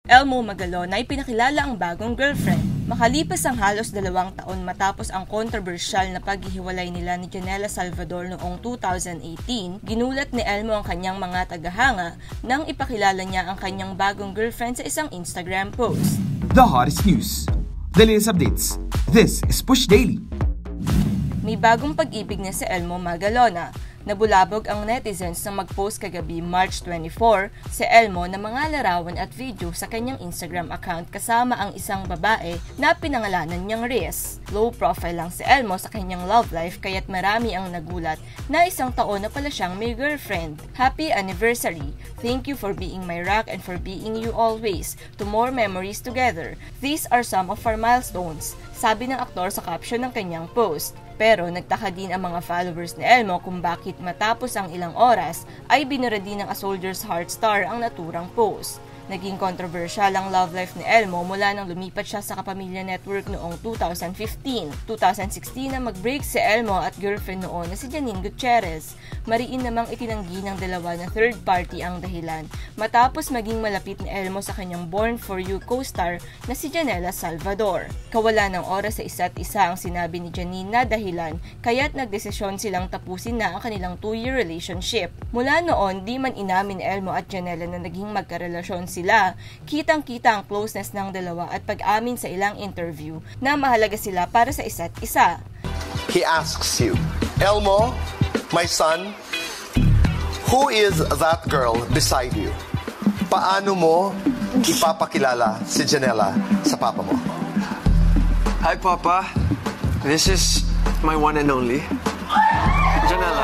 Elmo Magalona ay pinakilala ang bagong girlfriend. Makalipas ang halos 2 taon matapos ang kontrobersyal na paghihiwalay nila ni Janela Salvador noong 2018, ginulat ni Elmo ang kanyang mga tagahanga nang ipakilala niya ang kanyang bagong girlfriend sa isang Instagram post. The hottest news, the latest updates. This is Push Daily. May bagong pag-ibig na si Elmo Magalona. Nabulabog ang netizens nang mag-post kagabi March 24 si Elmo ng mga larawan at video sa kanyang Instagram account kasama ang isang babae na pinangalanan niyang Riz. Low profile lang si Elmo sa kanyang love life kaya't marami ang nagulat na 1 taon na pala siyang may girlfriend. Happy anniversary! Thank you for being my rock and for being you always. To more memories together. These are some of our milestones, sabi ng aktor sa caption ng kanyang post. Pero nagtaka din ang mga followers ni Elmo kung bakit matapos ang ilang oras ay binura din ng A Soldier's Heart star ang naturang post. Naging controversial ang love life ni Elmo mula nang lumipat siya sa Kapamilya Network noong 2015. 2016 na mag-break si Elmo at girlfriend noon na si Janine Gutierrez. Mariin namang itinanggi ng dalawa na third party ang dahilan matapos maging malapit ni Elmo sa kanyang Born For You co-star na si Janela Salvador. Kawalan ng oras sa isa't isa ang sinabi ni Janine na dahilan kaya't nagdesisyon silang tapusin na ang kanilang 2-year relationship. Mula noon, di man inamin ni Elmo at Janela na naging magkarelasyon sila. Kitang-kita ang closeness ng dalawa at pag-amin sa ilang interview na mahalaga sila para sa isa't isa. He asks you, Elmo, my son, who is that girl beside you? Paano mo ipapakilala si Janela sa papa mo? Hi, Papa. This is my one and only, Janela.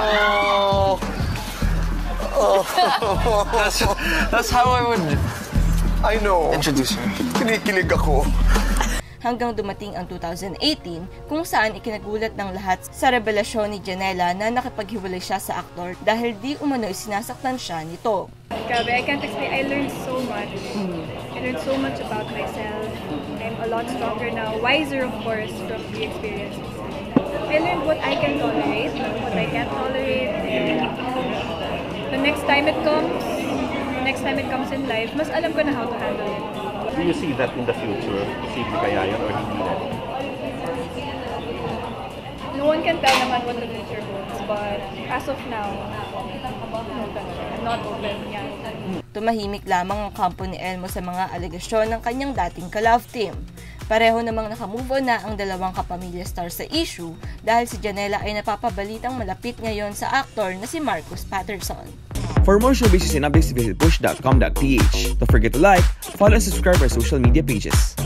That's how I would introduce her. Kinikilig ako. Hanggang dumating ang 2018 kung saan ikinagulat ng lahat sa revelasyon ni Janela na nakipaghiwalay siya sa aktor dahil di umano sinasaktan siya nito. Grabe, I can't explain. I learned so much. I learned so much about myself. I'm a lot stronger now, wiser of course from the experiences. I learned what I can tolerate, what I can't tolerate, and the next time it comes in life, mas alam ko na how to handle it. Do you see that in the future? Posible kaya yun or hindi na? No one can tell naman what the future holds, but as of now, I'm not open yan. Tumahimik lamang ang kampo ni Elmo sa mga alegasyon ng kanyang dating ka-love team. Pareho namang nakamove on na ang dalawang kapamilya star sa issue dahil si Janela ay napapabalitang malapit ngayon sa aktor na si Marcus Patterson. For more showbiz and updates, visit push.com.ph. Don't forget to like, follow, and subscribe our social media pages.